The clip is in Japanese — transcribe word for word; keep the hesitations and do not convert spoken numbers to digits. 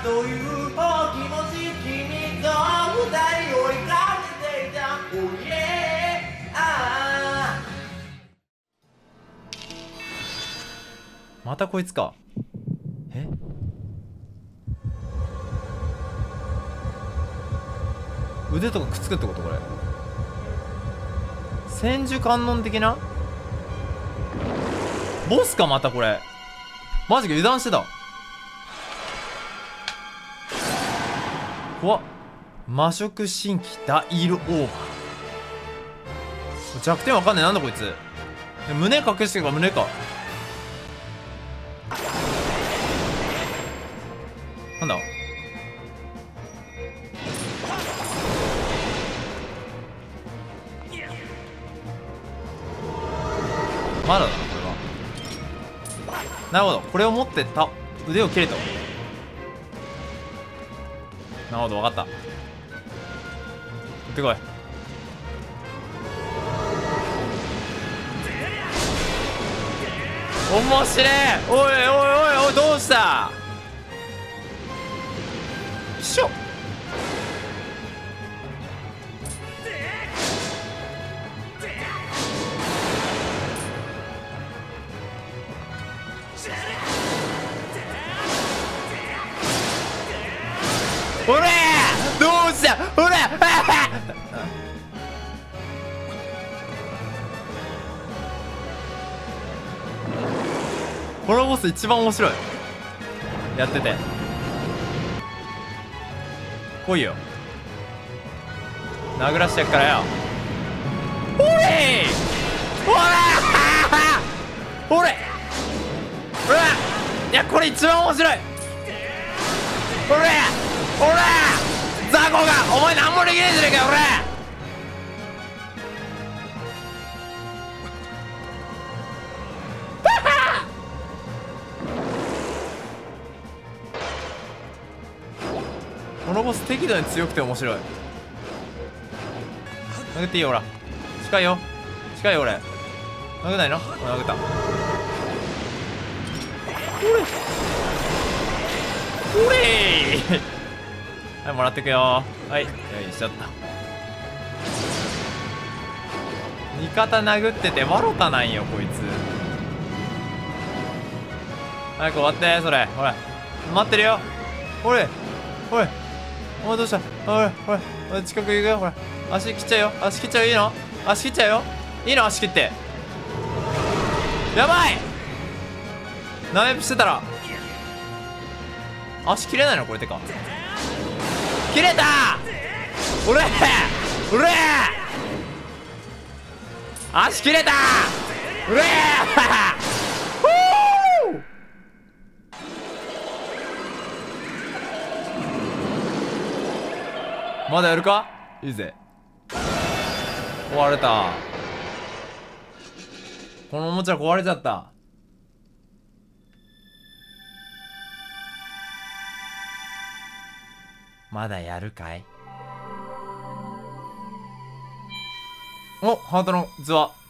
というお気持ち、君と二人追いかけていた。Oh yeah、あーまたこいつか。え、腕とかくっつくってことこれ。千手観音的なボスか。またこれマジか。油断してた。怖っ。魔食神器ダイルオーバー。弱点わかんねえ。なんだこいつ。胸隠してるから胸か。なんだまだだなこれは。なるほど、これを持ってた腕を切れた。なるほど、分かった。行ってこい。面白い。おいおいおいおい、どうしたしょ。ほれどうしたほらこのボス一番面白い。やってて来いよ。殴らしてやっからよ。ほれほらほれほら。いやこれ一番面白い。ほれほらザコがお前何もできねえじゃねえかよ。このボス適度に強くて面白い。殴っていいよほら。近いよ近いよ俺。殴んないの。殴った。ほれはい、もらってくよ。はい、よいしょっと。味方殴っててわろたなんよこいつ。早く終わってそれ。ほら待ってるよ。ほれほれお前どうした。ほれほれほれ近く行くよ。ほら足切っちゃうよ。足切っちゃう。いいの足切っちゃうよ。いいの足切って。やばいナイプしてたら足切れないのこれ。てか切れた。おれおれ足切れた。うれまだやるか。いいぜ。壊れた。このおもちゃ壊れちゃった。まだやるかい。お、ハートの器。